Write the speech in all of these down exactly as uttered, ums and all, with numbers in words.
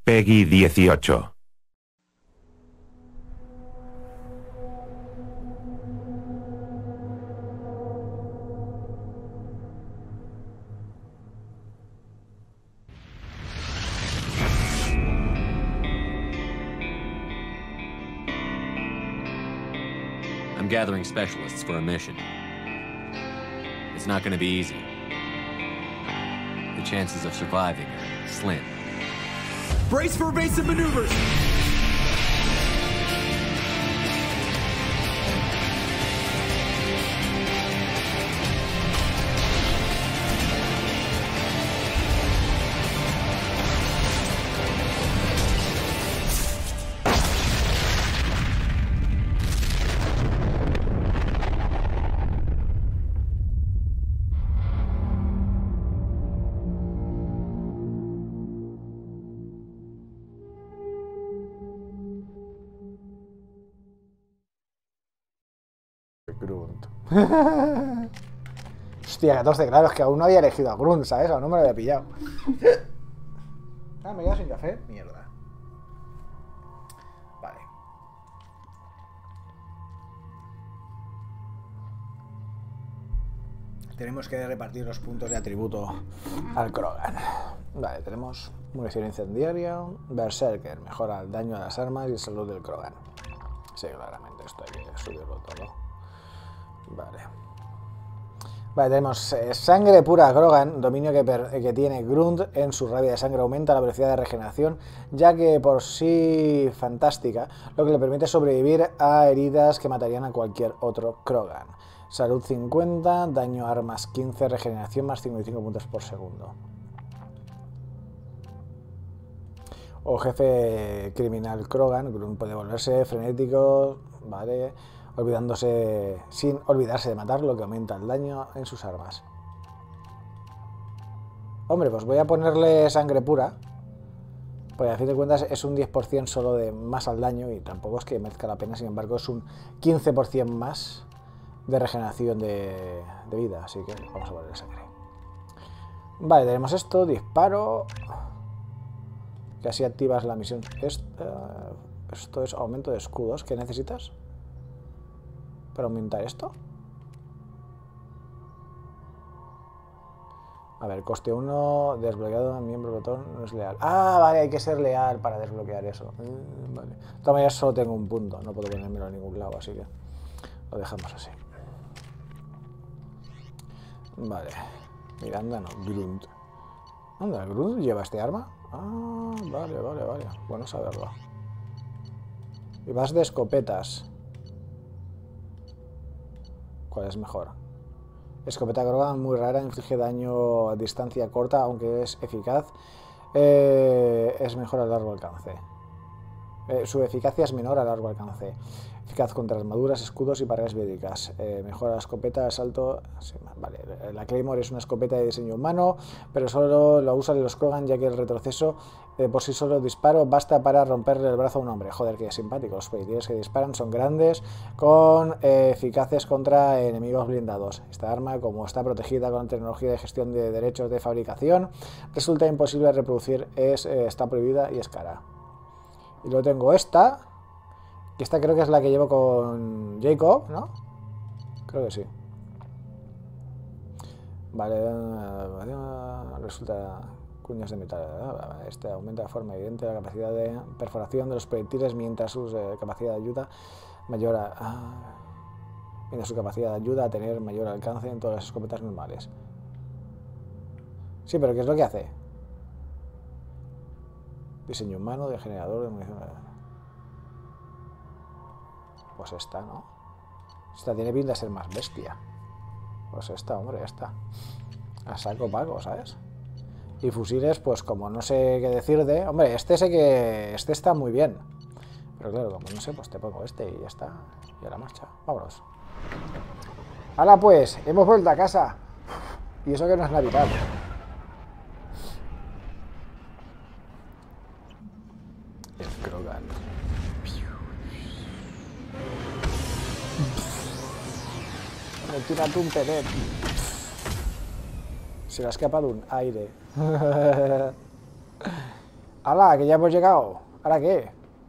Peggy dieciocho. I'm gathering specialists for a mission. It's not going to be easy. The chances of surviving are slim. Brace for evasive maneuvers! Grunt. Hostia, catorce, claro, es que aún no había elegido a Grunt, ¿sabes? Aún no me lo había pillado. Ah, me quedo sin café. Mierda. Vale. Tenemos que repartir los puntos de atributo al Krogan. Vale, tenemos munición incendiaria, Berserker, mejora el daño a las armas y salud del Krogan. Sí, claramente, esto hay que subirlo todo. Vale. Vale, tenemos eh, sangre pura Krogan, dominio que, per, que tiene Grunt. En su rabia de sangre aumenta la velocidad de regeneración, ya que por sí fantástica, lo que le permite sobrevivir a heridas que matarían a cualquier otro Krogan. Salud cincuenta, daño a armas quince, regeneración más cincuenta y cinco puntos por segundo. O jefe criminal Krogan, Grunt puede volverse frenético, vale, olvidándose, sin olvidarse de matar, lo que aumenta el daño en sus armas. Hombre, pues voy a ponerle sangre pura, pues a fin de cuentas es un diez por ciento solo de más al daño y tampoco es que merezca la pena, sin embargo es un quince por ciento más de regeneración de, de vida, así que vamos a ponerle sangre. Vale, tenemos esto, disparo, que así activas la misión. Esta, esto es aumento de escudos. ¿Qué necesitas para aumentar esto? A ver, coste uno, desbloqueado, miembro botón, no es leal. Ah, vale, hay que ser leal para desbloquear eso. Mm, vale. De todas maneras solo tengo un punto, no puedo ponérmelo en ningún lado, así que lo dejamos así. Vale, Miranda no, Grunt. ¿Dónde Grunt lleva este arma? Ah, vale, vale, vale. Bueno saberlo. Y vas de escopetas. ¿Cuál es mejor? Escopeta Krogan muy rara, inflige daño a distancia corta, aunque es eficaz. Eh, es mejor a largo alcance. Eh, su eficacia es menor a largo alcance. Eficaz contra armaduras, escudos y barreras médicas. Eh, mejora la escopeta, asalto... Sí, vale. La Claymore es una escopeta de diseño humano, pero solo lo usan los Krogan, ya que el retroceso eh, por sí solo disparo basta para romperle el brazo a un hombre. Joder, qué simpático. Los proyectiles que disparan son grandes, con eh, eficaces contra enemigos blindados. Esta arma, como está protegida con tecnología de gestión de derechos de fabricación, resulta imposible de reproducir, es, eh, está prohibida y es cara. Y luego tengo esta, que esta creo que es la que llevo con Jacob, ¿no? Creo que sí. Vale, resulta cuñas de metal. Este aumenta de forma evidente la capacidad de perforación de los proyectiles, mientras su eh, capacidad de ayuda mayor a, ah, mientras su capacidad de ayuda a tener mayor alcance en todas las escopetas normales. Sí, pero ¿qué es lo que hace? Diseño humano de generador de munición. Pues esta, ¿no? Esta tiene pinta de ser más bestia. Pues esta, hombre, esta. A saco pago, ¿sabes? Y fusiles, pues como no sé qué decir de... Hombre, este sé que... Este está muy bien. Pero claro, como no sé, pues te pongo este y ya está. Y a la marcha. Vámonos. ¡Hala pues! Hemos vuelto a casa. Y eso que no es Navidad. El Krogan. Me tira un pelet. Se le ha escapado un aire. ¡Hala! Que ya hemos llegado. ¿Ahora qué?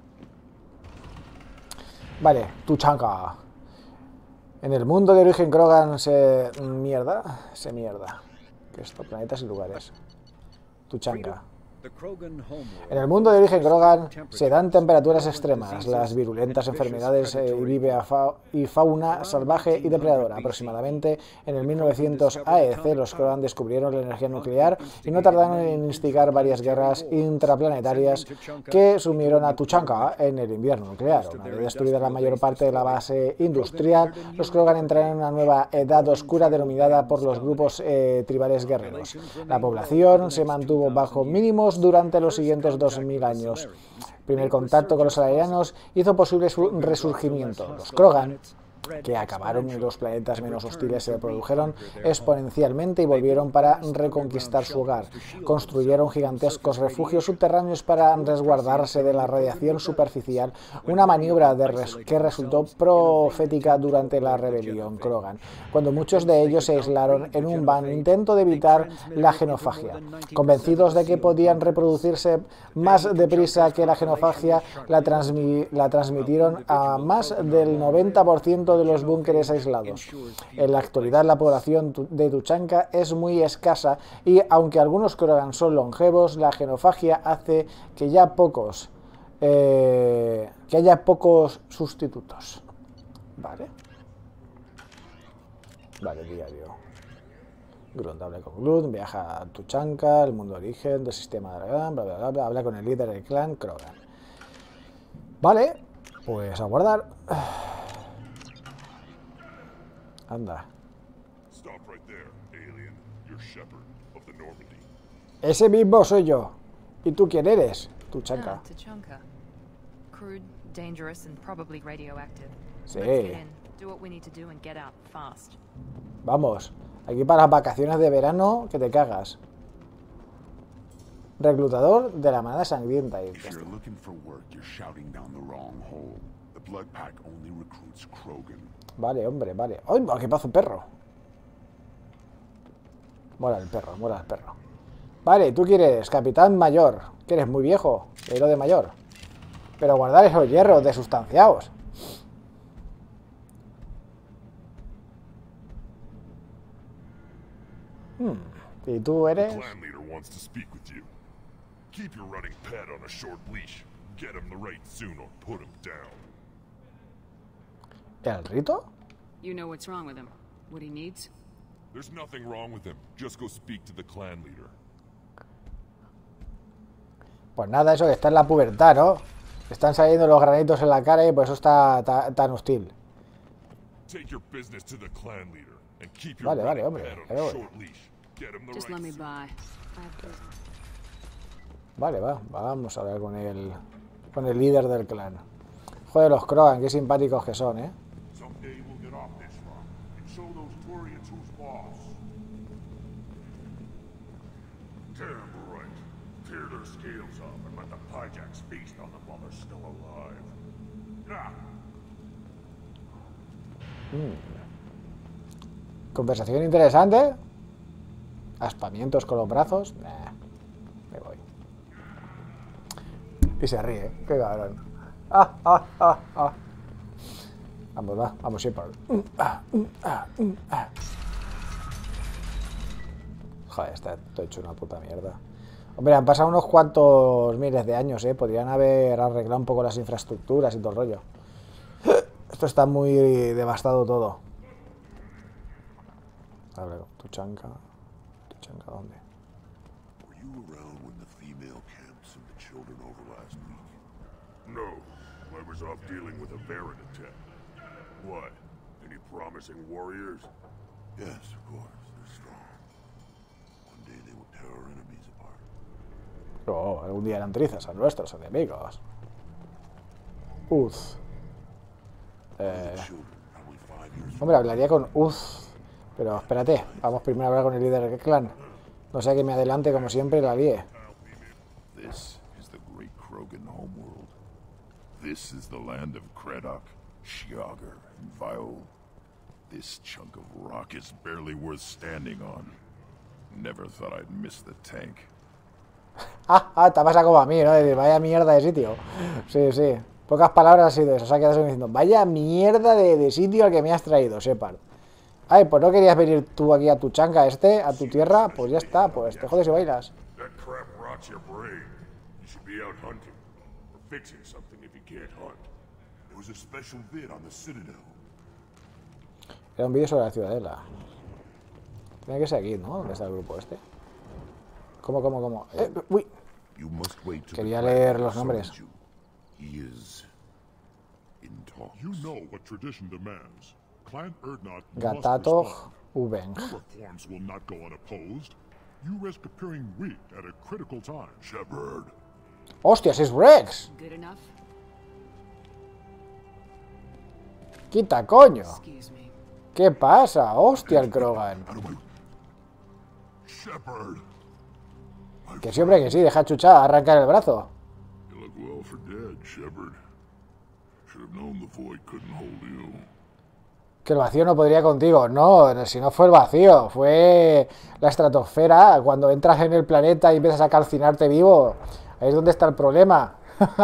Vale, Tuchanka. En el mundo de origen Krogan se... Mierda. Se mierda. Esto, planetas y lugares. Tuchanka. En el mundo de origen Krogan se dan temperaturas extremas, las virulentas enfermedades eh, y vive a fa y fauna salvaje y depredadora. Aproximadamente en el mil novecientos A E C los Krogan descubrieron la energía nuclear y no tardaron en instigar varias guerras intraplanetarias que sumieron a Tuchanka en el invierno nuclear. Una vez destruida la mayor parte de la base industrial, los Krogan entraron en una nueva edad oscura denominada por los grupos eh, tribales guerreros. La población se mantuvo bajo mínimos durante los siguientes dos mil años. El primer contacto con los alarianos hizo posible su resurgimiento. Los Krogan, que acabaron en los planetas menos hostiles, se reprodujeron exponencialmente y volvieron para reconquistar su hogar. Construyeron gigantescos refugios subterráneos para resguardarse de la radiación superficial, una maniobra de res que resultó profética durante la rebelión Krogan, cuando muchos de ellos se aislaron en un vano intento de evitar la genofagia. Convencidos de que podían reproducirse más deprisa que la genofagia, la, transmi la transmitieron a más del noventa por ciento de los búnkeres aislados. En la actualidad la población de Tuchanka es muy escasa y aunque algunos Krogan son longevos, la genofagia hace que ya pocos eh, que haya pocos sustitutos. Vale. Vale, diario. Grunt habla con Grunt, viaja a Tuchanka, el mundo de origen del sistema de Krogan, bla, bla, bla, bla, habla con el líder del clan Krogan. Vale, pues a guardar. Anda. Ese mismo soy yo. ¿Y tú quién eres? Tuchanka. Sí. Vamos. Aquí para las vacaciones de verano que te cagas. Reclutador de la manada sangrienta. Y vale, hombre, vale. ¡Ay, qué paso perro! Mola el perro, mola el perro. Vale, ¿tú quieres? Capitán mayor. Que eres muy viejo. Héroe de mayor. Pero guardar esos hierros desustanciados. Hmm. ¿Y tú eres? ¿El Rito? You know what's wrong with him. What he needs? There's nothing wrong with him. Just go speak to the clan leader. Pues nada, eso que está en la pubertad, ¿no? Están saliendo los granitos en la cara y por eso está ta, tan hostil. Take your business to the clan leader and keep your Vale, vale, hombre. pet on a short leash. Get him the Just right let me suit. by. Vale, va, vamos a hablar con el con el líder del clan. Joder, los Krogan, qué simpáticos que son, ¿eh? Someday we'll get off this rock and show those Turians who's boss. Damn right. Tear their scales off and let the Pyjaks feast on them while they're still alive. Nah. Conversación interesante. Aspamientos con los brazos. Nah, me voy. Y se ríe, qué cabrón. Ah, ah, ah, ah. Vamos, va, vamos, Shepard. Joder, está todo hecho una puta mierda. Hombre, han pasado unos cuantos miles de años, ¿eh? Podrían haber arreglado un poco las infraestructuras y todo el rollo. Esto está muy devastado todo. A ver, Tuchanka. Tuchanka, ¿dónde? Were you around when the female camps and the children over last week? No, I was off dealing with a Baron attack. What? Any promising warriors? Yes, of course. They're strong. One day they will tear our enemies apart. Oh, algún día eran trizas a nuestros enemigos. Uz. Eh, hombre, hablaría con Uz. Pero espérate, vamos primero a hablar con el líder del clan. No sea que me adelante como siempre y la líe. This is the great Krogan homeworld. This is the land of Kredok, Shiagar, and Viol. This chunk of rock is barely worth standing on. Never thought I'd miss the tank. Ah, ah, te pasa como a mí, ¿no? Decir, vaya mierda de sitio. Sí, sí. Pocas palabras ha sido eso. O sea, quedas diciendo, vaya mierda de, de sitio al que me has traído, Shepard. Ay, pues no querías venir tú aquí a tu chanca este, a tu tierra, pues ya está, pues te jodes y bailas. That crap rots your brain. You should be out hunting. Or fixing something if you can't hunt. There was a special vid on the Citadel. Era un vídeo sobre la ciudadela. Tiene que ser aquí, ¿no? ¿Dónde está el grupo este? ¿Cómo, cómo, cómo? Eh, uy. You must wait till Quería the clan leer los nombres. summons you. He is in talks. You know what tradition demands. Clan Urdnot must Gatatog respond. Ubeng. Your reforms will not go unopposed. You risk appearing weak at a critical time. Shepard. ¡Hostias, es Rex! Good enough? ¡Quita, coño! Excuse me. ¿Qué pasa? ¡Hostia, el Krogan! How do I... Shepard. Que sí, hombre, que sí, deja chuchar, arrancar el brazo. You look well for dead, Shepard. Should have known the void couldn't hold you. Que el vacío no podría contigo. No, si no fue el vacío, fue la estratosfera. Cuando entras en el planeta y empiezas a calcinarte vivo, ahí es donde está el problema.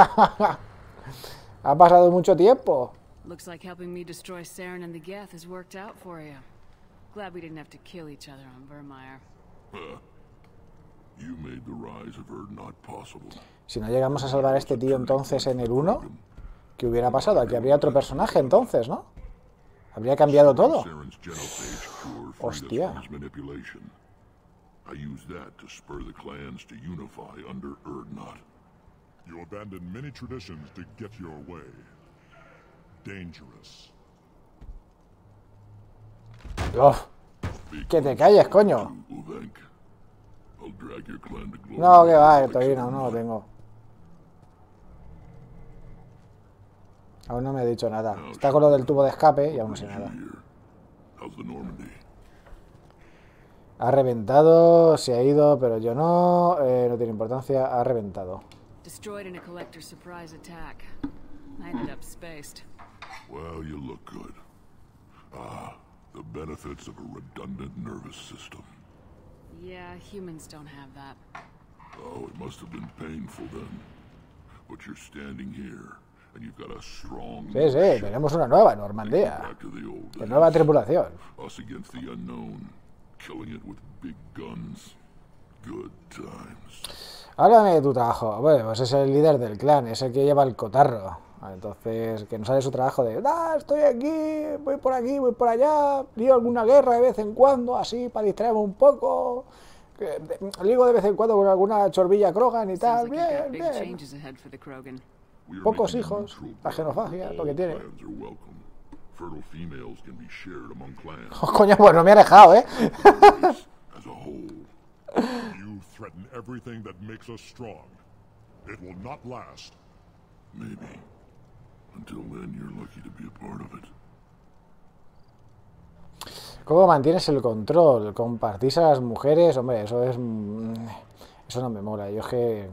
Ha pasado mucho tiempo. Looks like helping me destroy Saren and the Geth has worked out for you. Glad we didn't have to kill each other on Vermeer. Huh. You made the rise of Urdnot possible. Si no llegamos a salvar a este tío entonces en el uno, ¿qué hubiera pasado? Aquí habría otro personaje entonces, ¿no? Habría cambiado todo. Saren's genophage cure freed us Hostia. from his manipulation. I used that to spur the clans to unify under Urdnot. You abandoned many traditions to get your way. Dangerous. Uf, que te calles, coño. Uvenk. I'll drag your clan to glory. No, que va, todavía no, no lo tengo. Aún no me ha dicho nada. Está con lo del tubo de escape y aún no sé nada. How's the Normandy? Ha reventado, se ha ido, pero yo no. Eh, no tiene importancia, ha reventado. Destroyed in a collector surprise attack. I ended up spaced. Well, you look good. Ah, the benefits of a redundant nervous system. Yeah, humans don't have that. Oh, it must have been painful then. But you're standing here, and you've got a strong... Sí, sí, tenemos una nueva Normandía. Back to the old De nueva days. tripulación. Us against the unknown, killing it with big guns. Good times. Háblame de tu trabajo. Bueno, pues es el líder del clan, es el que lleva el cotarro. Entonces, que no sale su trabajo de, ah, estoy aquí, voy por aquí, voy por allá, lío alguna guerra de vez en cuando, así, para distraerme un poco. Que, de, ligo de vez en cuando con alguna chorbilla Krogan y Sounds tal. like you've Bien, got big bien. changes ahead for the Krogan. We are Pocos making hijos, neutral la xenofagia, ground. lo que All tiene. clans are welcome. Fertile females can be shared among clans. Oh, coño, pues no me ha dejado, ¿eh? As a whole. You threaten everything that makes us strong. It will not last. Maybe. Until then, you're lucky to be a part of it. ¿Cómo mantienes el control? ¿Compartís a las mujeres? Hombre, eso es... mm, Eso no me mola. Yo es que...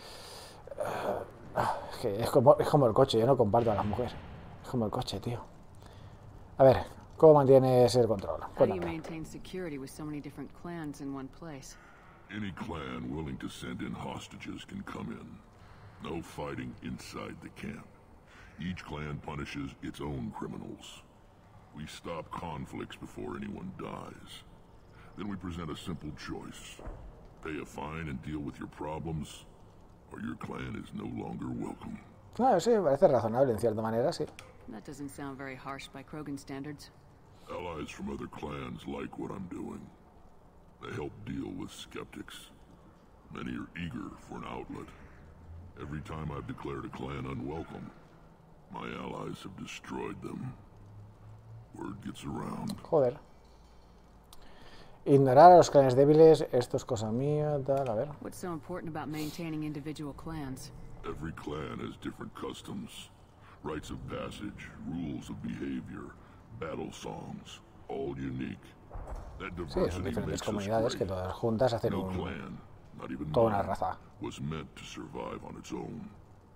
ah, es que es como, es como el coche, yo no comparto a las mujeres. Es como el coche, tío. A ver, ¿cómo mantienes el control? How do you Cuéntame. maintain security with so many different clans in one place? Any clan willing to send in hostages can come in. No fighting inside the camp. Each clan punishes its own criminals. We stop conflicts before anyone dies. Then we present a simple choice. Pay a fine and deal with your problems, or your clan is no longer welcome. Ah, sí, me parece razonable en cierta manera, sí. That doesn't sound very harsh by Krogan standards. Allies from other clans like what I'm doing. They help deal with skeptics. Many are eager for an outlet. Every time I've declared a clan unwelcome, my allies have destroyed them. Word gets around. Joder. Ignorar a los clanes débiles, esto es cosa mía, tal, a ver. What's so important about maintaining individual clans? Every clan has different customs, rites of passage, rules of behavior, battle songs, all unique. That Sí, son diversity diferentes makes us comunidades que great. todas juntas hacen No un, clan, not even toda una mine, raza. was meant to survive on its own.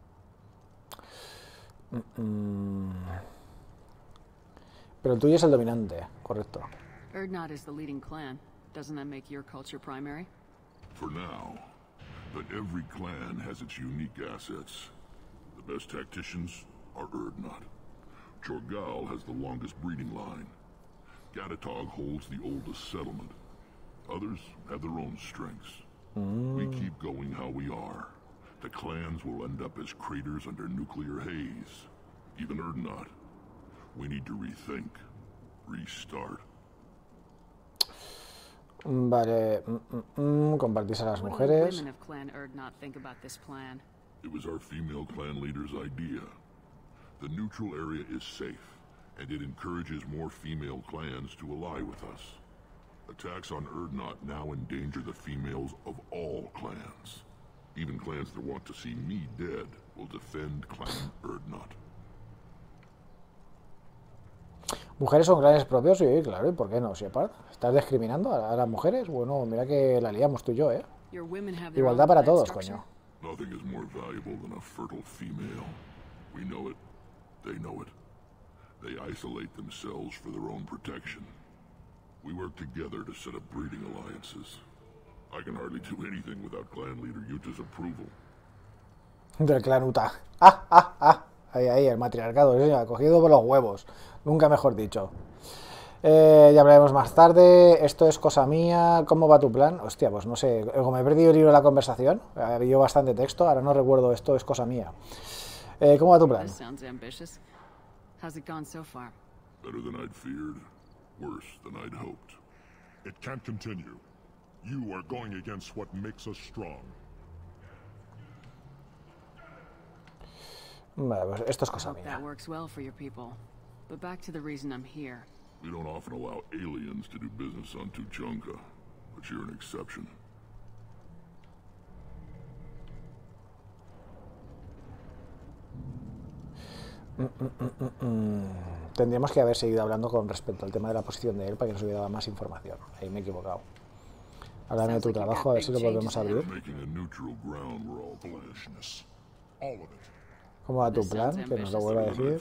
Mm. Pero el tuyo es el dominante, correcto. Urdnot is the leading clan. Doesn't that make your culture primary? For now, But every clan has its unique assets. The best tacticians are Urdnot. Chorgal has the longest breeding line. Gatatog holds the oldest settlement. Others have their own strengths. Mm. We keep going how we are. The clans will end up as craters under nuclear haze. Even Urdnot. We need to rethink. Restart. Vale, mm, mm, mm. compartís a las mujeres. It was our female clan leader's idea. The neutral area is safe, and it encourages more female clans to ally with us. Attacks on Urdnot now endanger the females of all clans. Even clans that want to see me dead will defend Clan Urdnot. ¿Mujeres son clanes propios? Sí, claro, ¿y por qué no, Shepard? ¿Estás discriminando a, a las mujeres? Bueno, mira que la liamos tú y yo, ¿eh? Igualdad para todos, coño. Nothing is more valuable than a fertile female. We know it. They know it. They isolate themselves for their own protection. We work together to set up breeding alliances. I can hardly do anything without clan leader Yuta's approval. Del clan Uta. Ah, ah, ah. Ahí, ahí, el matriarcado, ¿sí? Cogido por los huevos. Nunca mejor dicho. Eh, ya hablaremos más tarde. Esto es cosa mía. ¿Cómo va tu plan? Hostia, pues no sé. Como he perdido el libro de la conversación, ha habido bastante texto. Ahora no recuerdo. Esto es cosa mía. Eh, ¿Cómo va tu plan? How's it gone so far? Better than I'd feared. Worse than I'd hoped. It can't continue. You are going against what makes us strong. Vale, pues esto es cosa mía. That works well for your people. But back to the reason I'm here. We don't often allow aliens to do business on Tuchanka, but you're an exception. Mm, mm, mm, mm. Tendríamos que haber seguido hablando con respecto al tema de la posición de él para que nos hubiera dado más información. Ahí me he equivocado. Háblame de tu trabajo, a ver si lo volvemos a abrir. ¿Cómo va tu plan? Que nos lo vuelva a decir.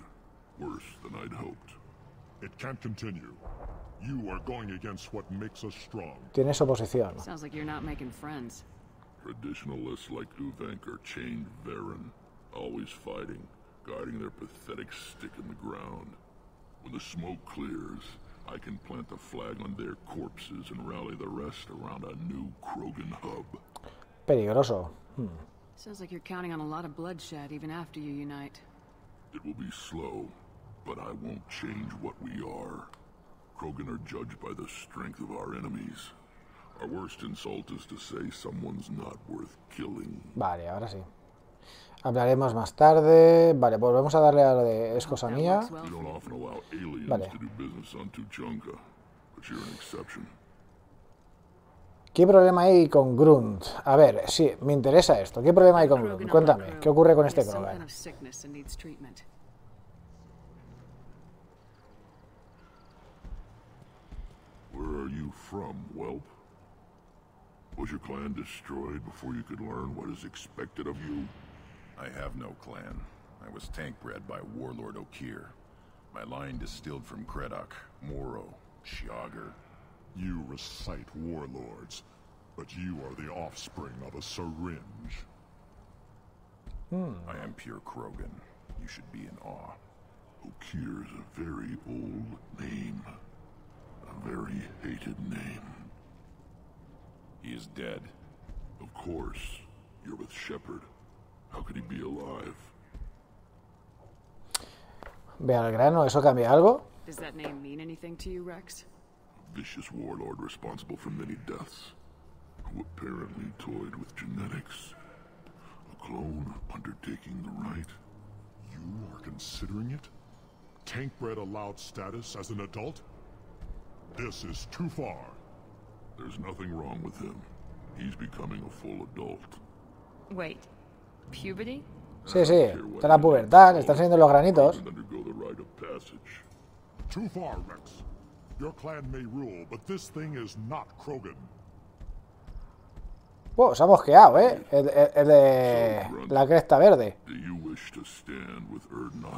Tienes oposición. Traditionalists like Uvenk are chained Varen, always fighting, guarding their pathetic stick in the ground. When the smoke clears, I can plant a flag on their corpses and rally the rest around a new Krogan hub. Peligroso. Hmm. Sounds like you're counting on a lot of bloodshed even after you unite. It will be slow, but I won't change what we are. Krogan are judged by the strength of our enemies. Our worst insult is to say someone's not worth killing. Vale, ahora sí. Hablaremos más tarde. Vale, volvemos a darle a lo de es cosa mía. Vale. ¿Qué problema hay con Grunt? A ver, sí, me interesa esto. ¿Qué problema hay con Grunt? Cuéntame, ¿qué ocurre con este Krogan? Where are you from, whelp? Was your clan destroyed before you could learn what is expected of you? I have no clan. I was tank bred by Warlord Okeer. My line distilled from Kredok, Moro, Shiagar. You recite warlords, but you are the offspring of a syringe. Hmm. I am pure Krogan. You should be in awe. Okeer is a very old name. A very hated name. He is dead. Of course. You're with Shepard. How could he be alive? Ve al grano, ¿eso cambia algo? Does that name mean anything to you, Rex? A vicious warlord responsible for many deaths, who apparently toyed with genetics. A clone undertaking the right. You are considering it? Tank-bred allowed status as an adult? This is too far. There's nothing wrong with him. He's becoming a full adult. Wait, puberty? Sí, sí, está la pubertad, le están saliendo los granitos. Too far, Rex. Your clan may rule, but this thing is not Krogan. Oh, se ha mosqueado, ¿eh? El, el, el de la cresta verde. Do you wish to stand with Urdnot?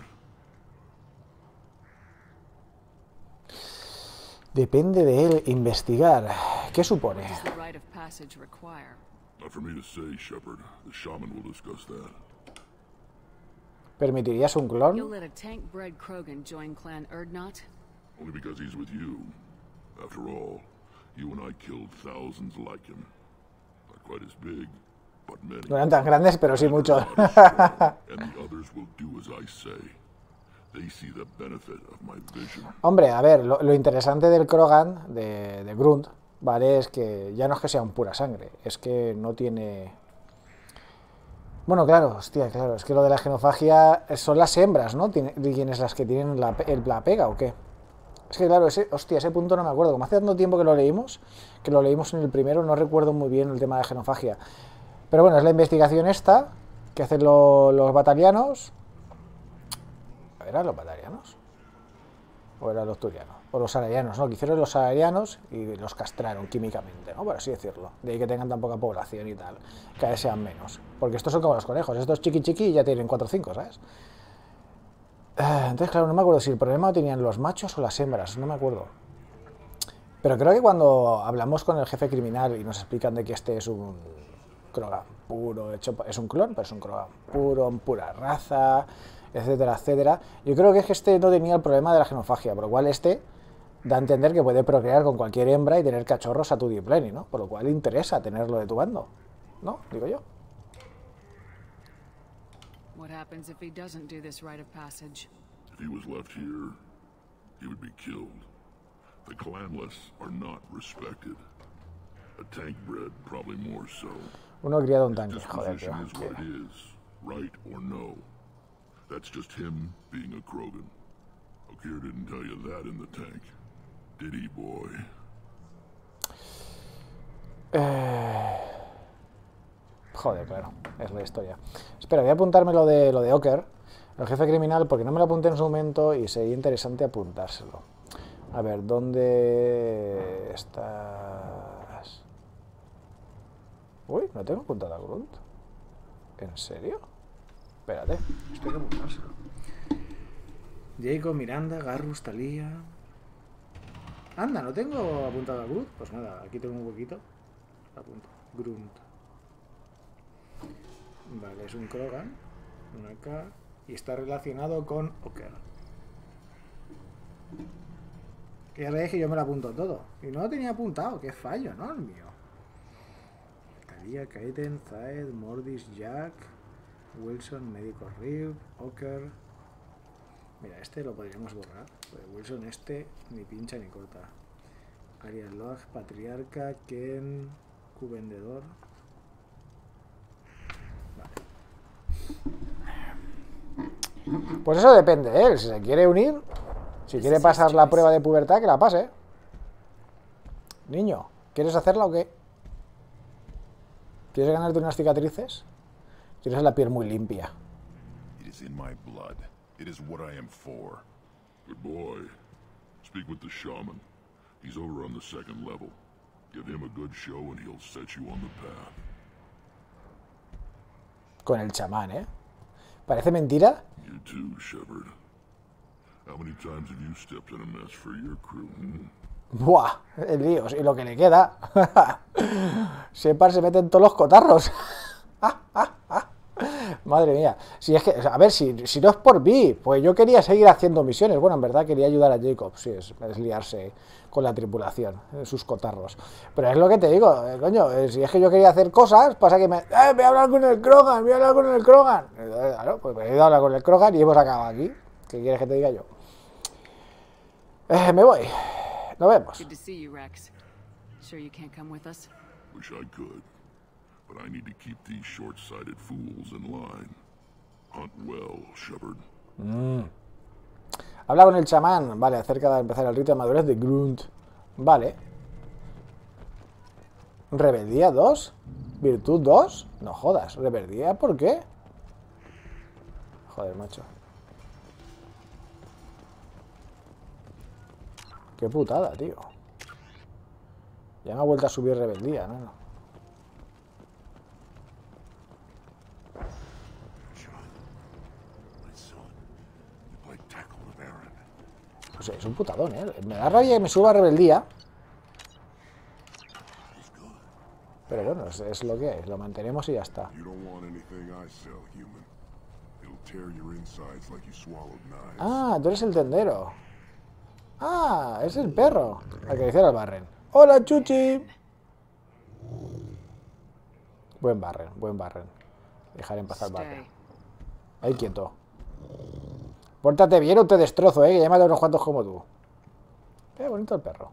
Depende de él investigar. ¿Qué supone? Not for me to say, Shepard. The shaman will discuss that. ¿Permitirías un clon? You'll let a tank-bred Krogan join Clan Urdnot? Only because he's with you. After all, you and I killed thousands like him. Not quite as big, but many. No eran tan grandes, pero sí muchos. And the others will do as I say. They see the benefit of my vision. Hombre, a ver, lo, lo interesante del Krogan, de, de Grunt, ¿vale? Es que ya no es que sea un pura sangre, es que no tiene... Bueno, claro, hostia, claro, es que lo de la genofagia son las hembras, ¿no? ¿Tiene, ¿Quiénes las que tienen la, el, la pega o qué? Es que claro, ese, hostia, ese punto no me acuerdo. Como hace tanto tiempo que lo leímos, que lo leímos en el primero, no recuerdo muy bien el tema de genofagia. Pero bueno, es la investigación esta que hacen lo, los batalianos. ¿Eran los batalianos? ¿O eran los turianos? O los salarianos, ¿no? Que hicieron los salarianos y los castraron químicamente, ¿no? Por así decirlo. De ahí que tengan tan poca población y tal. Cada vez sean menos. Porque estos son como los conejos. Estos chiqui chiqui ya tienen cuatro o cinco, ¿sabes? Entonces, claro, no me acuerdo si el problema lo tenían los machos o las hembras. No me acuerdo. Pero creo que cuando hablamos con el jefe criminal y nos explican de que este es un Krogan puro, hecho, es un clon, pero es un Krogan puro, pura raza, etcétera, etcétera. Yo creo que es que este no tenía el problema de la genofagia, por lo cual este da a entender que puede procrear con cualquier hembra y tener cachorros a tu di pleni, ¿no? Por lo cual interesa tenerlo de tu bando, ¿no? Digo yo. What happens if he doesn't do this rite of passage? If he was left here, he would be killed. The clanless are not respected. A tank bred, probably more so. Uno criado un tanque, joder, Disposition tío. is what it is, right or no. That's just him being a Krogan. Okeer didn't tell you that in the tank, did he, boy? Eh... Joder, claro, es la historia. Espera, voy a apuntarme lo de, lo de Okeer, el jefe criminal, porque no me lo apunté en su momento y sería interesante apuntárselo. A ver, ¿dónde estás? Uy, no tengo apuntado a Grunt. ¿En serio? Espérate, estoy que apuntárselo. Jacob, Miranda, Garrus, Thalía... Anda, ¿no tengo apuntado a Grunt? Pues nada, aquí tengo un huequito. Apunto. Grunt. Vale, es un Krogan, una K, y está relacionado con Okeer. Que ya veis que yo me lo apunto todo. Y no lo tenía apuntado, qué fallo, ¿no? El mío. Thalía, Kaiten, Zaed, Mordis, Jack, Wilson, Médico Reeve, Okeer. Mira, este lo podríamos borrar. Pues Wilson este ni pincha ni corta. Ariel Lodge, Patriarca, Ken, Q Vendedor. Pues eso depende de él, si se quiere unir, si quiere pasar la prueba de pubertad, que la pase. Niño, ¿quieres hacerla o qué? ¿Quieres ganarte unas cicatrices? Tienes la piel muy limpia. It is in my blood. It is what I am for. Good boy. Speak with the shaman. He's over on the second level. Give him a good show and he'll set you on the path. Con el chamán, ¿eh? ¿Parece mentira? You too, Shepard. How many times have you stepped in a mess for your crew? Hmm? Buah, el lío, y lo que le queda. Shepard se mete en todos los cotarros. Madre mía. Si es que, a ver, si, si no es por mí, pues yo quería seguir haciendo misiones. Bueno, en verdad quería ayudar a Jacob, sí, es, es liarse con la tripulación, sus cotarros. Pero es lo que te digo, eh, coño, eh, si es que yo quería hacer cosas, pasa que me... ¡Eh, voy a hablar con el Krogan! ¡Voy a hablar con el Krogan! Eh, claro, pues me he ido a hablar con el Krogan y hemos acabado aquí. ¿Qué quieres que te diga yo? Eh, me voy. Nos vemos. Good to see you, Rex. Sure you can't come with us? Wish I could. But I need to keep these short-sighted fools in line. Hunt well, Shepard. Mm. Habla con el chamán, vale, acerca de empezar el rito de madurez de Grunt. Vale. ¿Rebeldía dos? ¿Virtud dos? No jodas, ¿rebeldía por qué? Joder, macho. Qué putada, tío. Ya me ha vuelto a subir rebeldía, ¿no? O sea, es un putadón, ¿eh? Me da rabia que me suba rebeldía. Pero bueno, es, es lo que es, lo mantenemos y ya está. Ah, tú eres el tendero. Ah, es el perro. Acariciar al Barren. ¡Hola, Chuchi! Buen Barren, buen Barren. Dejar en paz al Barren. Ahí quieto. Pórtate bien o te destrozo, eh, que ya me unos cuantos como tú. Qué bonito el perro.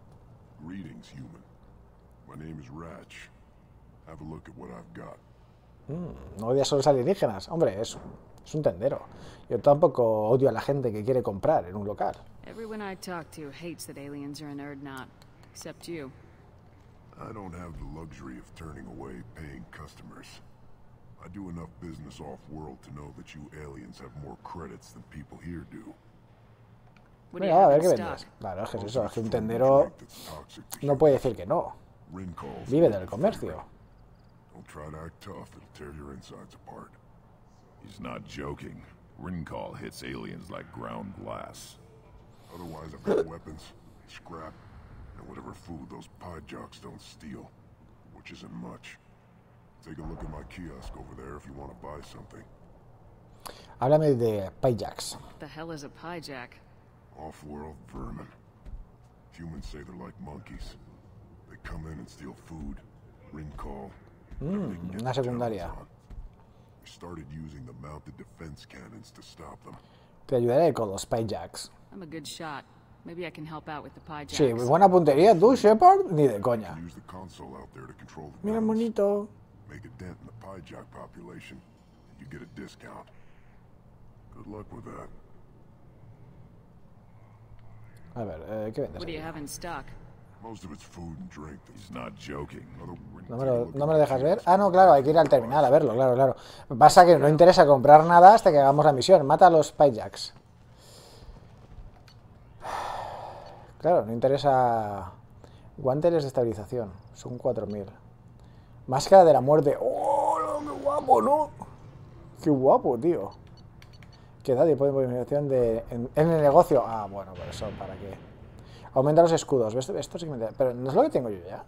Mm, no odias a los alienígenas. Hombre, es, es un tendero. Yo tampoco odio a la gente que quiere comprar en un local. Everyone I talk to hates that aliens are an Urdnot, except you. I don't have the luxury of turning away paying customers. I do enough business off-world to know that you aliens have more credits than people here do. Venga, a ver qué vendes. Claro, es que es eso, es que un tendero no puede decir que no. Vive del comercio. Don't try to act tough, it'll tear your insides apart. He's not joking. Rincal hits aliens like ground glass. Otherwise, I've got weapons, scrap, and whatever food those pie jocks don't steal, which isn't much. Take a look at my kiosk over there if you want to buy something. Háblame de pie jacks. What the hell is a pie jack? Off-world vermin. Humans say they're like monkeys. They come in and steal food. Rincal. Mm, una secundaria. We started using the mounted defense cannons to stop them. Te ayudaré con los pie jacks. I'm a good shot. Maybe I can help out with the pie jacks. Sí, buena puntería. ¿Tú, Shepard? Ni de coña. Use the console out there to control the Mira, bonito. Make a dent in the pie jack population, and you get a discount. Good luck with that. A ver, eh, ¿qué vendes? What do you have in stock? Most of it's food and drink. He's not joking. No me, lo, ¿No me lo dejas ver? Ah, no, claro, hay que ir al terminal a verlo, claro, claro. Pasa que no interesa comprar nada hasta que hagamos la misión. Mata a los pie jacks. Claro, no interesa. Guantes de estabilización. Son cuatro mil. Máscara de la muerte. ¡Oh, qué guapo, ¿no? Qué guapo, tío. ¿Qué da tiempo de movilización de, en, en el negocio? Ah, bueno, por eso, ¿para qué? Aumenta los escudos. ¿Ves? Esto sí que me da. Pero no es lo que tengo yo ya.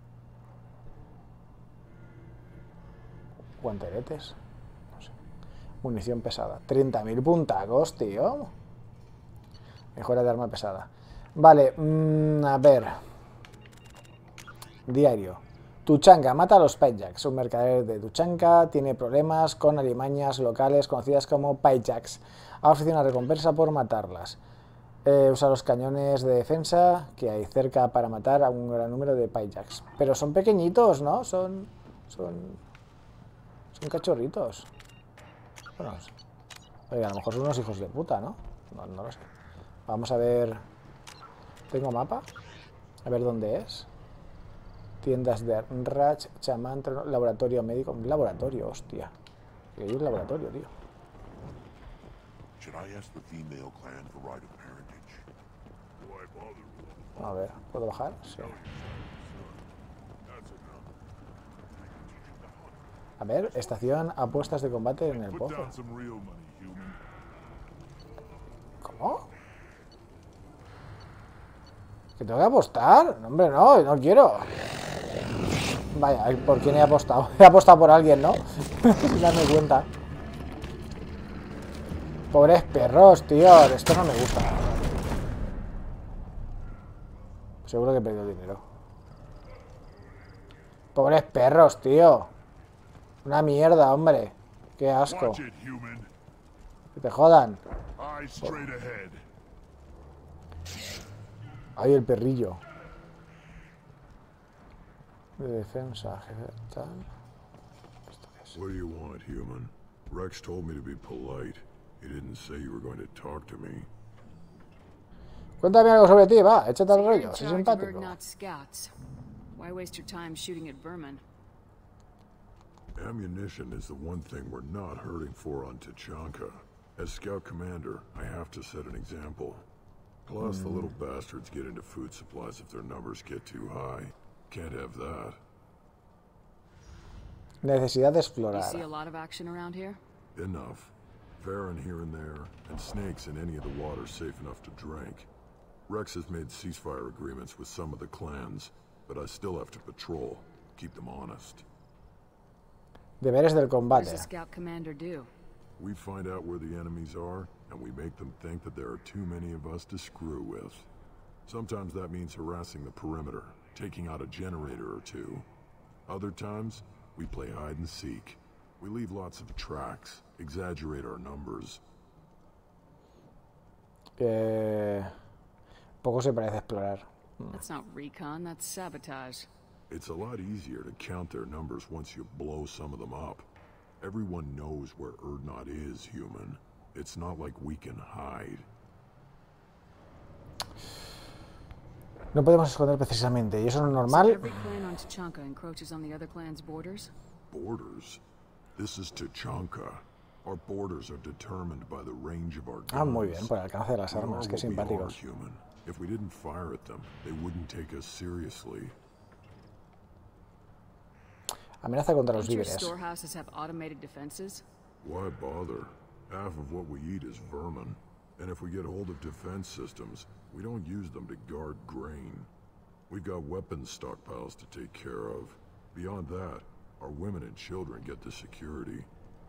Guanteretes. No sé. Munición pesada. treinta mil puntacos, tío. Mejora de arma pesada. Vale, mmm, a ver. Diario. Tuchanka mata a los pie jacks. Un mercader de Tuchanka tiene problemas con alimañas locales conocidas como pie jacks. Ha ofrecido una recompensa por matarlas. Eh, usa los cañones de defensa que hay cerca para matar a un gran número de pie jacks. Pero son pequeñitos, ¿no? Son... Son... Son cachorritos. Bueno, oye, a lo mejor son unos hijos de puta, ¿no? No, no lo sé. Vamos a ver... ¿Tengo mapa? A ver dónde es. Tiendas de Ratch, chamán, laboratorio médico. Un laboratorio, hostia. Que hay un laboratorio, tío. A ver, ¿puedo bajar? Sí. A ver, estación apuestas de combate en el pozo. ¿Cómo? ¿Que tengo que apostar? No, hombre, no, no quiero. Vaya, ¿por quién he apostado? He apostado por alguien, ¿no? Sin darme cuenta. Pobres perros, tío. Esto no me gusta. Seguro que he perdido dinero. Pobres perros, tío. Una mierda, hombre. Qué asco. Que te jodan. Ay, el perrillo. De defensa, jefe, tal. ¿Esto qué es? What do you want, human? Rex told me to be polite. He didn't say you were going to talk to me. Cuéntame algo sobre ti, va, échate al rollo, soy simpático. Why waste your time shooting at vermin? Ammunition is the one thing we're not hurting for on Tuchanka. As Scout Commander, I have to set an example. Plus, mm. the little bastards get into food supplies if their numbers get too high. Can't have that. Necesidad de explorar. You see a lot of action around here? Enough. Varren here and there, and snakes in any of the water safe enough to drink. Rex has made ceasefire agreements with some of the clans, but I still have to patrol. keep them honest. Deberes del What does combate. the scout commander do? We find out where the enemies are, and we make them think that there are too many of us to screw with. Sometimes that means harassing the perimeter, taking out a generator or two. Other times, we play hide and seek. We leave lots of tracks, exaggerate our numbers. Eh, poco se parece explorar. That's not recon, that's sabotage. It's a lot easier to count their numbers once you blow some of them up. Everyone knows where Urdnot is, human. It's not like we can hide. No podemos esconder precisamente, y eso no es So normal. every clan on Tachanka encroaches on the other clan's borders? Borders? This is Tachanka. Our borders are determined by the range of our guns. Ah, muy bien, por el alcance de las We are armas, qué what we are, simpáticos. human. If we didn't fire at them, they wouldn't take us seriously. Amenaza contra los Don't your víveres. storehouses have automated defenses? Why bother? Half of what we eat is vermin. And if we get hold of defense systems, we don't use them to guard grain. We've got weapons stockpiles to take care of. Beyond that, our women and children get the security.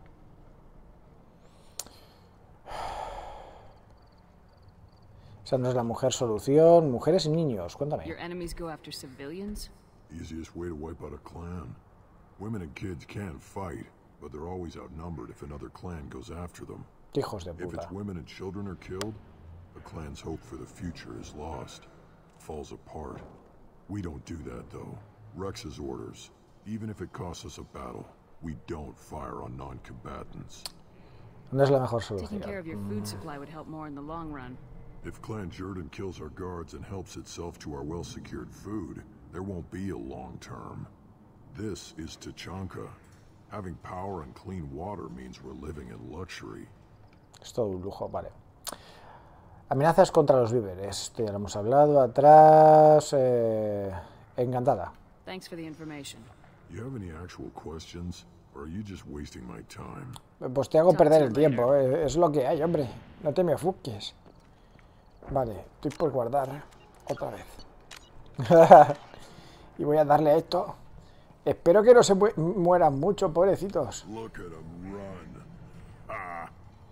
Esa no es la mujer solución. Mujeres y niños, cuéntame. Your enemies go after civilians? Easiest way to wipe out a clan. Women and kids can fight, but they're always outnumbered if another clan goes after them. Hijos de If puta. its women and children are killed, the clan's hope for the future is lost. Falls apart. We don't do that, though. Rex's orders. Even if it costs us a battle, we don't fire on non-combatants. No es la mejor Taking care of solución. your food supply would help more in the long run. If Clan Jordan kills our guards and helps itself to our well-secured food, there won't be a long term. This is Tachanka. Having power and clean water means we're living in luxury. Es todo un lujo, vale. Amenazas contra los víveres. Esto ya lo hemos hablado. Atrás. Eh, encantada. Thanks for the information. You have any actual questions, or are you just wasting my time? Pues te hago perder el tiempo. eh, Es lo que hay, hombre. No te me ofusques. Vale, estoy por guardar. Otra vez. Y voy a darle a esto. Espero que no se mu mueran mucho, pobrecitos. Look at him run. Ah.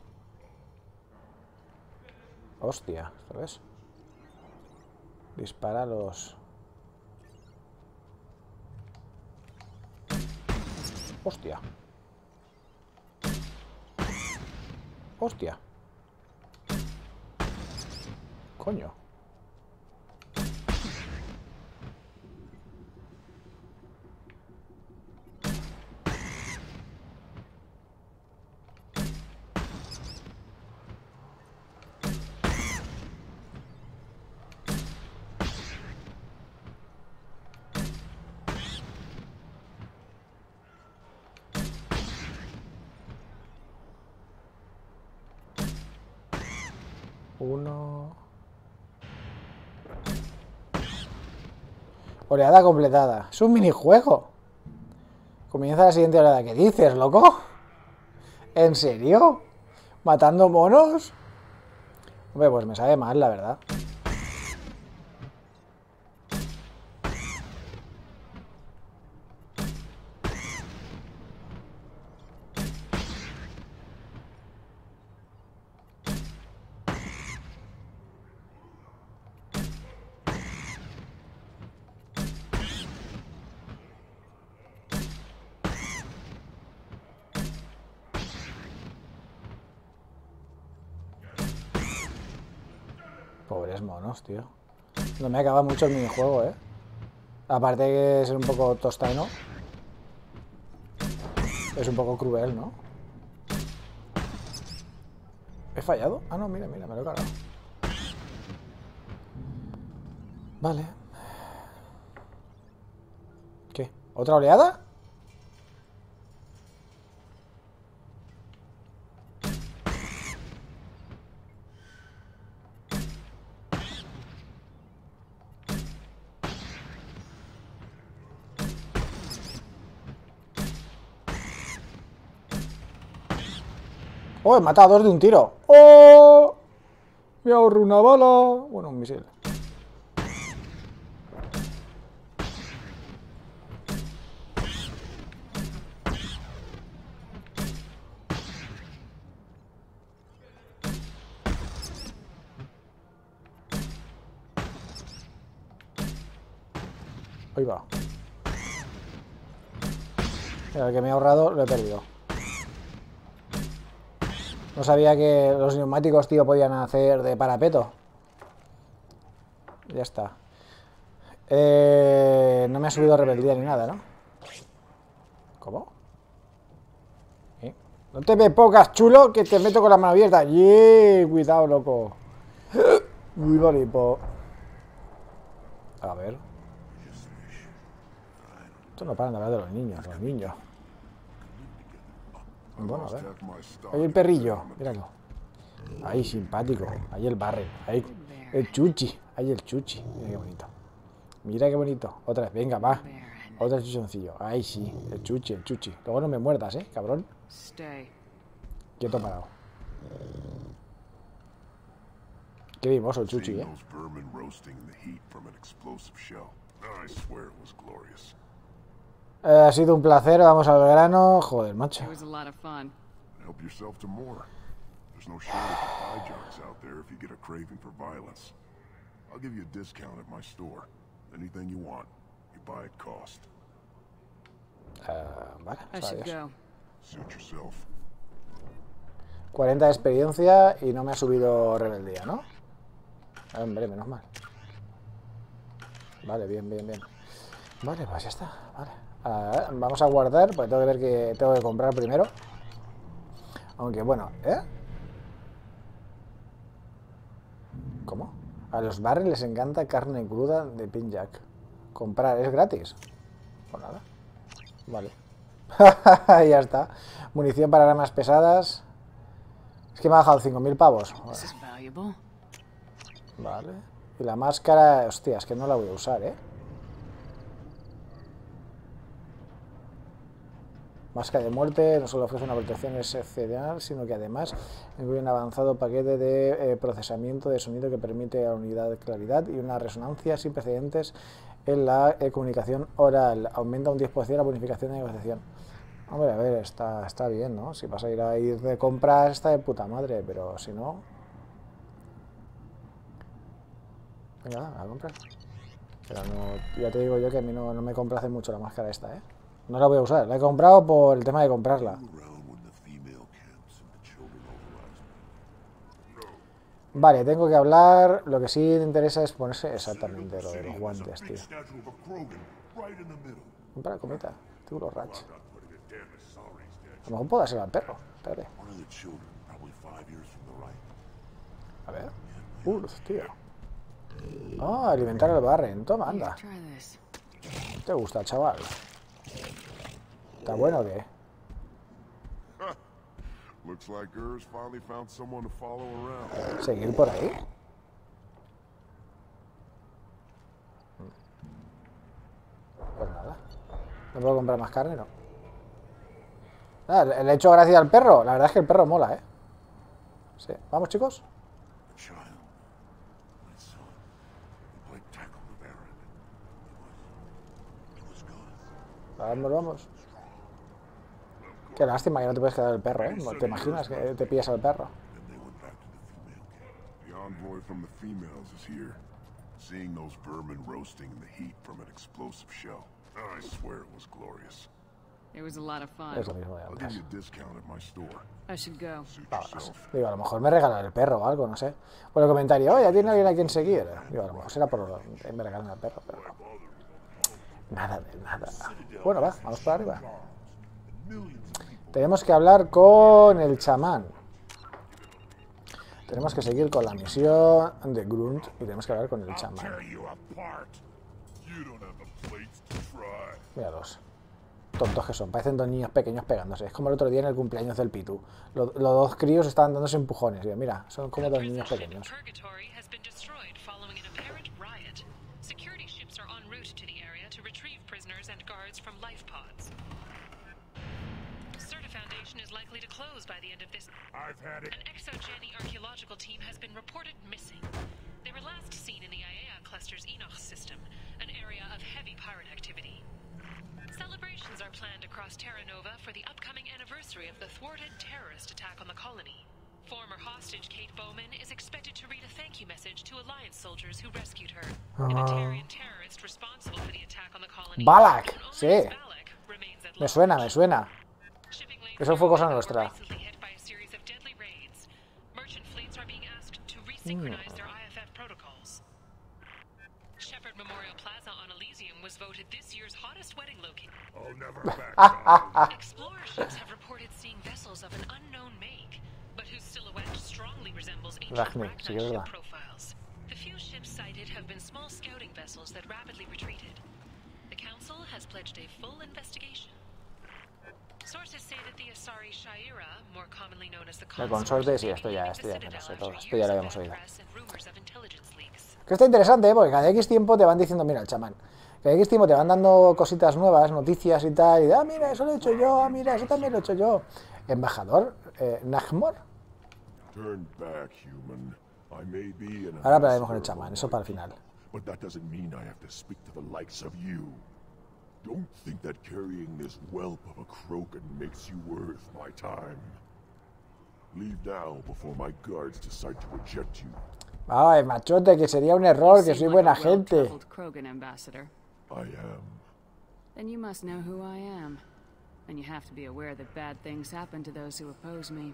Hostia, ¿esto ves? Dispara a los... Hostia. Hostia. Coño. Uno... Oleada completada. Es un minijuego. Comienza la siguiente oleada. ¿Qué dices, loco? ¿En serio? ¿Matando monos? Hombre, pues me sabe mal, la verdad. Pobres monos, tío. No me acaba mucho el minijuego, ¿eh? Aparte de ser un poco tostano. Es un poco cruel, ¿no? ¿He fallado? Ah, no, mira, mira, me lo he cargado. Vale. ¿Qué? ¿Otra oleada? ¡Oh, he matado a dos de un tiro! ¡Oh! Me ahorro una bala. Bueno, un misil. Ahí va. Mira, el que me he ahorrado lo he perdido. No sabía que los neumáticos, tío, podían hacer de parapeto. Ya está. Eh, no me ha subido rebeldía ni nada, ¿no? ¿Cómo? ¿Eh? No te me pongas, chulo, que te meto con la mano abierta. ¡Yeah! Cuidado, loco. Muy bonito. A ver. Esto no paran de hablar de los niños, los niños. Bueno, a ver. Ahí el perrillo, míralo. Ahí, simpático. Ahí el Barren. Ahí el Chuchi. Ahí el Chuchi. Mira qué bonito. Mira qué bonito. Otra vez, venga, va. Otro chuchoncillo. Ahí sí, el Chuchi, el Chuchi. Luego no me muerdas, ¿eh, cabrón? Quieto parado. Qué vimoso el Chuchi, ¿eh? Eh, ha sido un placer, vamos al grano. Joder, macho. Uh, vale, adiós. cuarenta de experiencia y no me ha subido rebeldía, ¿no? Hombre, menos mal. Vale, bien, bien, bien. Vale, pues ya está. Vale. Uh, vamos a guardar, porque tengo que ver que tengo que comprar primero. Aunque bueno, ¿eh? ¿Cómo? A los Barren les encanta carne cruda de Pinjack. Comprar, ¿es gratis? Pues nada. Vale. Ya está. Munición para armas pesadas. Es que me ha bajado cinco mil pavos. Vale. Y la máscara, hostia, es que no la voy a usar, ¿eh? Máscara de muerte no solo ofrece una protección excepcional, sino que además incluye un avanzado paquete de eh, procesamiento de sonido que permite a la unidad de claridad y una resonancia sin precedentes en la eh, comunicación oral. Aumenta un diez por ciento la bonificación de negociación. Hombre, a ver, está, está bien, ¿no? Si vas a ir a ir de compras, está de puta madre, pero si no... Venga, a comprar. Pero no, ya te digo yo que a mí no, no me complace mucho la máscara esta, ¿eh? No la voy a usar, la he comprado por el tema de comprarla. Vale, tengo que hablar. Lo que sí me interesa es ponerse exactamente lo de los guantes, tío. Compra cometa, tío, Ratch. A lo mejor puedo hacer al perro. Espérate. A ver. Uh, tío. Ah, alimentar al Barren. Toma, anda. ¿Te gusta, chaval? ¿Está bueno o qué? ¿Seguir por ahí? Pues nada. ¿No puedo comprar más carne? No. Nada, le he hecho gracia al perro. La verdad es que el perro mola, ¿eh? Sí. ¿Vamos, chicos? Vamos, vamos. Qué lástima que no te puedes quedar el perro, ¿eh? ¿Te imaginas que te pillas al perro? Es lo mismo de antes. Vamos. Digo, a lo mejor me regalan el perro o algo, no sé. Por el comentario, oye, ¿tiene alguien a quien seguir? Digo, a lo mejor será por me regalan el perro, pero no. Nada de nada. Bueno, va, vamos para arriba. Tenemos que hablar con el chamán. Tenemos que seguir con la misión de Grunt y tenemos que hablar con el chamán. Míralos. Tontos que son, parecen dos niños pequeños pegándose. Es como el otro día en el cumpleaños del Pitu. Los, los dos críos estaban dándose empujones. Y mira, son como dos niños pequeños. An Exogeny archaeological team has been reported missing. They were last seen in the Iaea cluster's Enoch system, an area of heavy pirate activity. Celebrations are planned across Terra Nova for the upcoming anniversary of the thwarted terrorist attack on the colony. Former hostage Kate Bowman is expected to read a thank you message to Alliance soldiers who rescued her. An Atarian terrorist responsible for the attack on the colony. Balak, sí. Me suena, me suena. Eso fue cosa nuestra. Mm. Shepherd Memorial Plaza on Elysium was voted this year's hottest wedding location. I'll never back. Explorer ships have reported seeing vessels of an unknown make, but whose silhouette strongly resembles ancient Ragni, sí, Ragnar verdad. ship profiles. The few ships sighted have been small scouting vessels that rapidly retreated. The Council has pledged a full investigation. Sources say that the Asari Shaira, more commonly known as the La Consort, consorte, sí, may be esto ya, leaving esto the ya me lo Citadel sé after todo. Esto years ya lo of habíamos bad oído. press and rumors of intelligence leaks. Que está interesante, ¿eh? Porque cada X tiempo te van diciendo, mira, el chamán. Cada X tiempo te van dando cositas nuevas, noticias y tal. Y de, ah, mira, eso lo he hecho yo, ah, mira, eso también lo he hecho yo. Embajador, eh, Nagmor. Turn back, human. I may be an Ahora hablaremos con el ambassador chamán, of eso para el Warrior, final. But that doesn't mean I have to speak to the likes of you. Don't think that carrying this whelp of a Krogan makes you worth my time. Leave now before my guards decide to eject you. Ay, machote, que sería un error, que soy buena gente. Krogan ambassador. I am. Then you must know who I am. And you have to be aware that bad things happen to those who oppose me.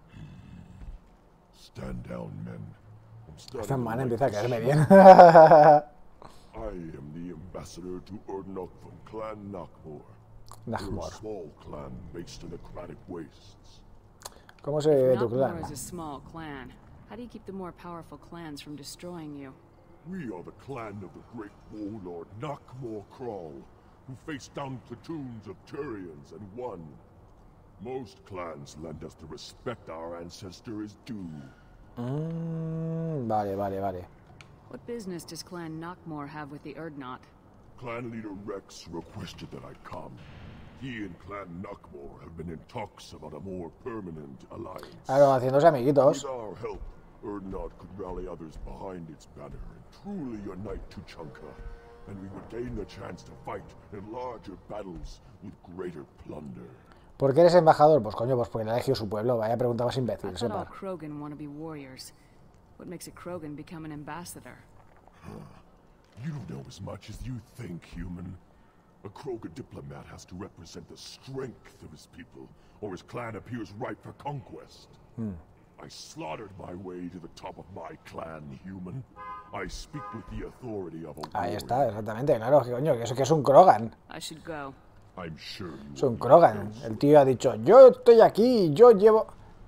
Stand down, men. I'm starting Esta to man like empieza a this caerme shit. bien. I am the ambassador to Urdnot from Clan Nakmor. Nagmor. A small clan based in the Kratic Wastes. ¿Cómo se ve tu Nakmor clan? is a small clan. How do you keep the more powerful clans from destroying you? We are the clan of the great warlord Nakmor Kral, who faced down platoons of Turians and won. Most clans lend us the respect our ancestor is due. Mm, vale, vale, vale. What business does Clan Nakmor have with the Urdnot? Clan leader Rex requested that I come. He and Clan Nakmor have been in talks about a more permanent alliance. Claro, haciéndose amiguitos. With our help, Urdnot could rally others behind its banner and truly unite Tuchanka, and we would gain the chance to fight in larger battles with greater plunder. ¿Por qué eres embajador? Pues coño, pues porque le ha elegido su pueblo. Vaya pregunta más I imbécil, thought all sepa. Krogan want to be warriors. What makes a Krogan become an ambassador? You don't know as much as you think, human. A Krogan diplomat has to represent the strength of his people, or his clan appears ripe for conquest. Hmm. I slaughtered my way to the top of my clan, human. I speak with the authority of a Ahí warrior. está, exactamente, claro, que coño, que eso que es un Krogan. I should go. I'm sure you Es un will be Krogan. close. El tío ha dicho, yo estoy aquí, yo llevo...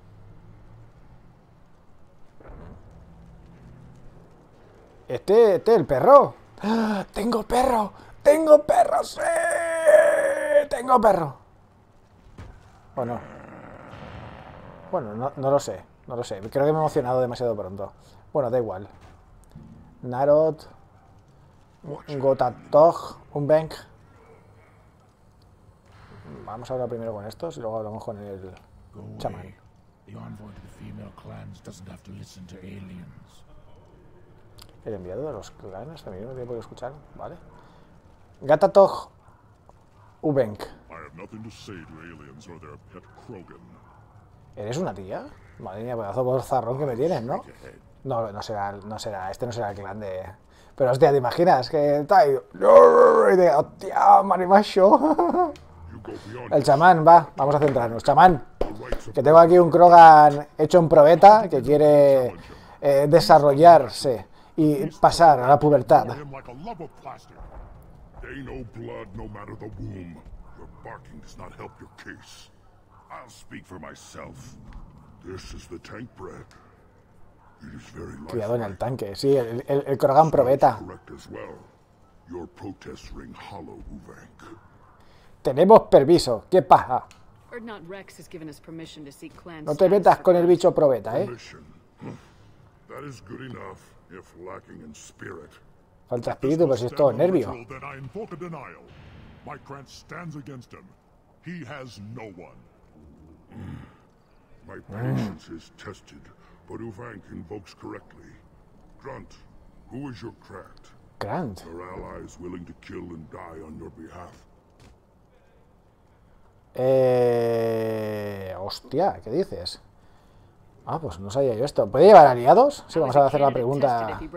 Este, este, el perro. ¡Ah! ¡Tengo perro! ¡Tengo perro! ¡Sí! ¡Tengo perro! Bueno. Bueno, no, no lo sé. No lo sé. Creo que me he emocionado demasiado pronto. Bueno, da igual. Narod. Gotatog. Un Bank. Vamos a hablar primero con estos y luego hablamos con el chamán. The envoy to the female clans doesn't have to listen to aliens. El enviado de los clanes también no tiene por qué escuchar, ¿vale? Gatatog Ubenk. I have nothing to say to aliens or their pet Krogan. ¿Eres una tía? Madre mía, pedazo de zarrón que me tienes, ¿no? No, no será, no será, este no será el clan de... Pero hostia, ¿te imaginas? Que está ahí... Y de, hostia, marimacho. El chamán, va, vamos a centrarnos. Chamán, que tengo aquí un Krogan hecho en probeta que quiere eh, desarrollarse y pasar a la pubertad. They know blood no matter the womb. Your barking does not help your case. I'll speak for myself. This is the tank bred. It is very Cuidado en el tanque, sí, el, el, el Krogan probeta. correct as well. Your protests ring hollow, Uvank. Tenemos permiso, ¿qué pasa? Urdnot Rex has given us permission to seek clan No te status metas for con el clans. bicho probeta, ¿eh? Permission. That is good enough, if lacking in spirit. Falta espíritu, pero si es todo nervio. Then I invoke a denial. My clan stands against him. He has no one. My patience is tested, but Uvank invokes correctly. Grunt, who is your Krat? Grant. Your allies willing to kill and die on your behalf? Eh... Hostia, ¿qué dices? Ah, pues no sabía yo esto. ¿Puede llevar aliados? Sí, vamos a hacer la pregunta. Not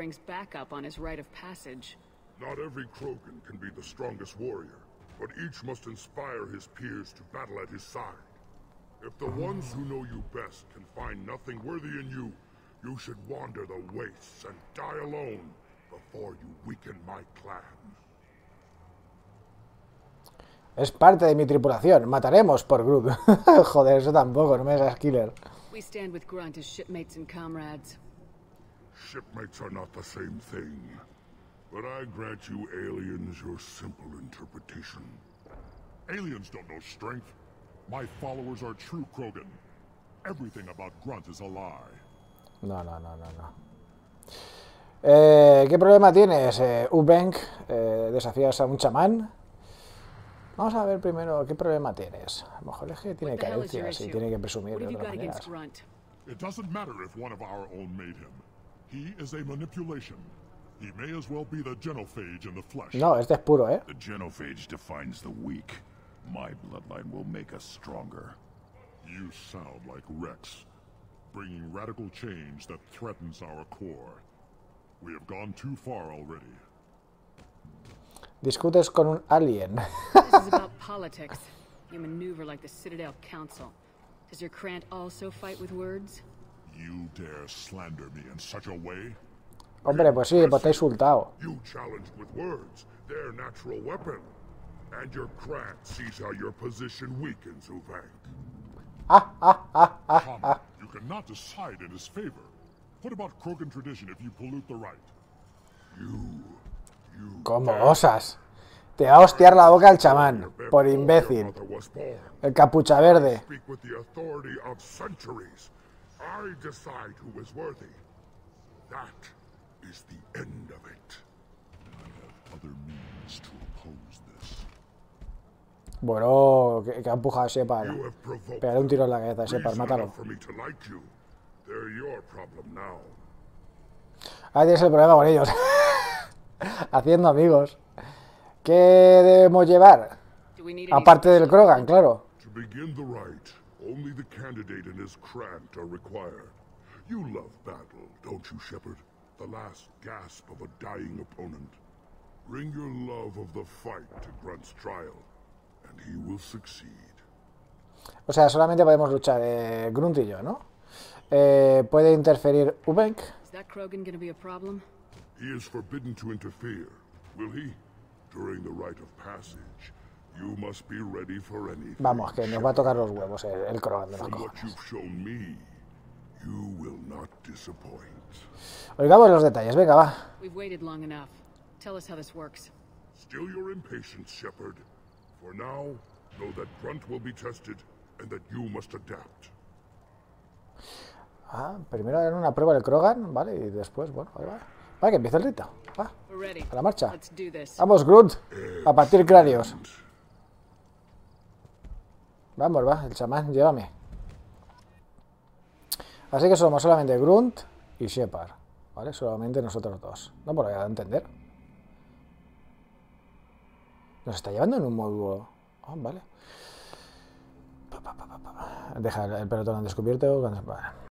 every Krogan can be the strongest warrior, but each must inspire his peers to battle at his side. If the ones who know you best can find nothing worthy in you, you should wander the wastes and die alone before you weaken my clan. Es parte de mi tripulación. Mataremos por Groot. Joder, eso tampoco, no me hagas killer. We stand with Grunt as shipmates and comrades. Shipmates are not the same thing, but I grant you aliens your simple interpretation. Aliens don't know strength. My followers are true Krogan. Everything about Grunt is a lie. No, no, no, no, no. Eh, ¿Qué problema tienes, eh, Ubenk? Eh, ¿Desafías a un chamán? Vamos a ver primero qué problema tienes. A lo mejor es que tiene carencias y tiene que presumir de otras maneras. It doesn't matter if one of our own made him. He is a manipulation. He may as well be the genophage in the flesh. No, este es puro, ¿eh? The genophage defines the weak. My bloodline will make us stronger. You sound like Rex, bringing radical change that threatens our core. We have gone too far already. Discutes con un alien. This is about politics. You maneuver like the Citadel Council. Does your Krant also fight with words? You dare slander me in such a way? Hombre, pues sí, pues te he insultado. You challenged with words, their natural weapon. And your Krant sees how your position weakens, Uvenk. Ah, ah, ah, ah, ah. You cannot decide in his favor. What about Krogan tradition if you pollute the rite? You... ¿Cómo osas? Te va a hostiar la boca el chamán, por imbécil. El capucha verde. Bueno, que, que ha empujado a Shepard. Pegaré un tiro en la cabeza a Shepard, mátalo. Ahí tienes el problema con ellos. Haciendo amigos. ¿Qué debemos llevar? Aparte del Krogan, claro. To begin the rite, only the candidate and his Krant are required. You love battle, don't you, Shepard? The last gasp of a dying opponent. Bring your love of the fight to Grunt's trial, and he will succeed. O sea, solamente podemos luchar eh, Grunt y yo, ¿no? Eh, ¿Puede interferir Ubenk? Is that Krogan gonna be a problem? He is forbidden to interfere, will he? During the rite of passage, you must be ready for anything. Vamos, que nos va a tocar los huevos el, el Krogan de los From what cojones. you've shown me, you will not disappoint. Oigamos los detalles, venga, va. We've waited long enough. Tell us how this works. Still your impatience, Shepard. For now, know that Grunt will be tested and that you must adapt. Ah, primero harán una prueba del Krogan, vale, y después, bueno, ahí va. Va, que empiece el rito. Va, a la marcha. Vamos, Grunt, a partir cráneos. Vamos, va, el chamán, llévame. Así que somos solamente Grunt y Shepard, ¿vale? Solamente nosotros dos. No por a entender. Nos está llevando en un módulo. Ah, vale. Deja el pelotón al descubierto. Vale.